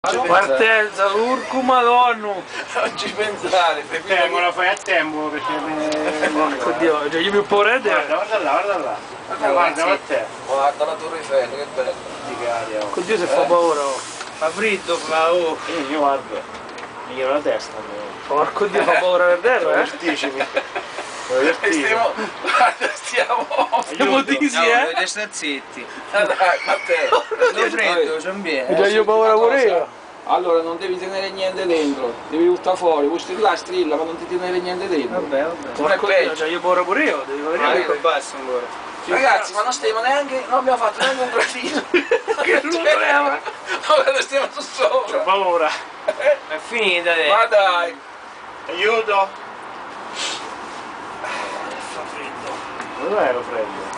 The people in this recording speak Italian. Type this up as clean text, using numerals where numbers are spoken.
Partenza, urco madonna! Non ci pensare, me lo fai a tempo perché Porco Dio, cioè io mi ho paura di te. Guarda là, guarda là. Guarda a te. Guarda la Torre Eiffel, che bello. Porco Dio se fa paura. Oh. Fa freddo, fa oh. Io guarda, mi gira la testa. Porco Dio fa paura per terra, eh? Vertigini. Stiamo disi, Dovete stare zitti. Dai, a te. Sto freddo, c'è un bene. Già io ho paura pure io. Allora non devi tenere niente dentro, devi buttare fuori, vuoi strillare strilla ma non ti tenere niente dentro. Vabbè. Non è Porco Dio, peggio. cioè io ho paura pure io, devi vedere. Io basta ancora. Ragazzi, ma non stiamo neanche, non abbiamo fatto neanche un gradino. Che problema? Allora stiamo su sopra. Paura. È finita te. Ma dai. Aiuto. Fa freddo. Non ero freddo.